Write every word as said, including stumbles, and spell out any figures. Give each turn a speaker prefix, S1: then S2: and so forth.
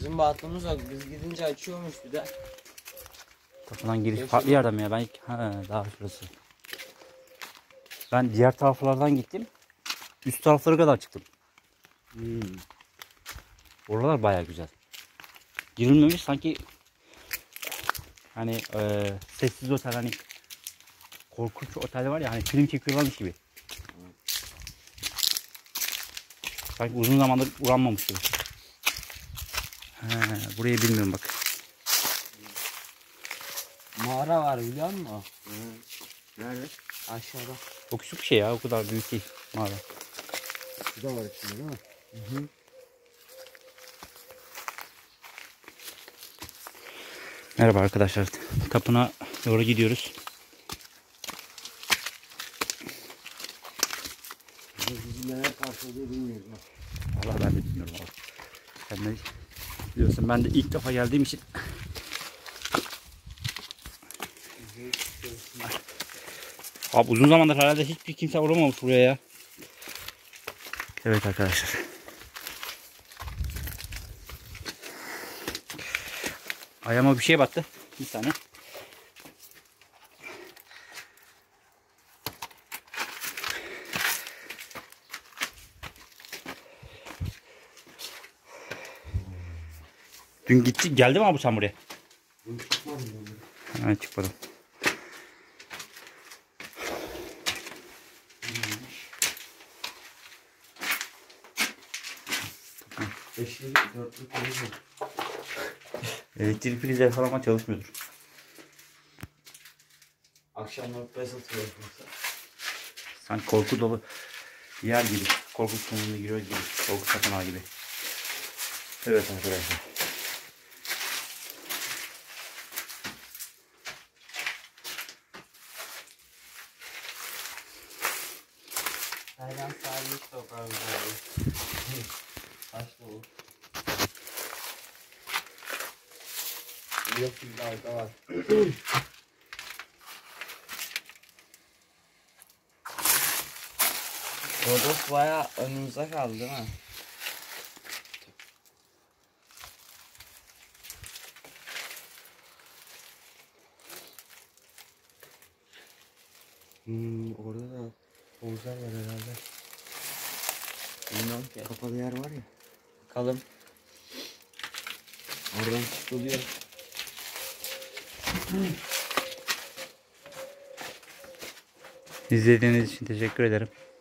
S1: Bizim balkonumuz yok. Biz gidince açıyormuş bir de.
S2: Tapınan giriş
S1: Beş
S2: farklı
S1: yıl-
S2: yerde mi ya? Ben ilk... Ha, daha şurası. Ben diğer taraflardan gittim. Üst taraflara kadar çıktım.
S1: Hmm.
S2: Oralar baya güzel. Girilmemiş sanki hani e, sessiz otel, hani korkunç otel var ya, hani film çekiyorlarmış gibi. Sanki uzun zamandır uğranmamış gibi. He, burayı bilmiyorum bak.
S1: Mağara var biliyor musun?
S3: Nerede?
S1: Aşağıda.
S2: Çok küçük bir şey ya, o kadar büyük değil mağara.
S3: Su da var içinde değil mi?
S1: Hı hı.
S2: Merhaba arkadaşlar. Tapınağa doğru gidiyoruz.
S3: Bizi neler karşılıyor bilmiyoruz.
S2: Vallahi ben de bilmiyorum abi. Sen de biliyorsun, ben de ilk defa geldiğim için. Abi uzun zamandır herhalde hiçbir kimse uğramamış buraya ya. Evet arkadaşlar. Ayağıma bir şey battı. Bir tane. Dün gitti, geldi mi abi sen buraya? Ha, çıkmadım.
S3: Beşli, dörtlü koyuyor.
S2: Elektrik prizleri falan ama çalışmıyordur.
S3: Akşamları pes atıyor.
S2: Sanki korku dolu yer gibi. Korku sonunda giriyor gibi. Korku tapınağı gibi. Evet arkadaşlar.
S1: Taylan sahibi hiç toprağı güzel. Taş dolu.
S3: Yok bir dalga var.
S1: Rodos baya önümüze kaldı değil mi?
S3: Hmm, orada da havuzlar var herhalde.
S1: Bilmiyorum ki.
S3: Kapalı yer var ya.
S1: Bakalım.
S3: Oradan çıkılıyor.
S2: İzlediğiniz için teşekkür ederim.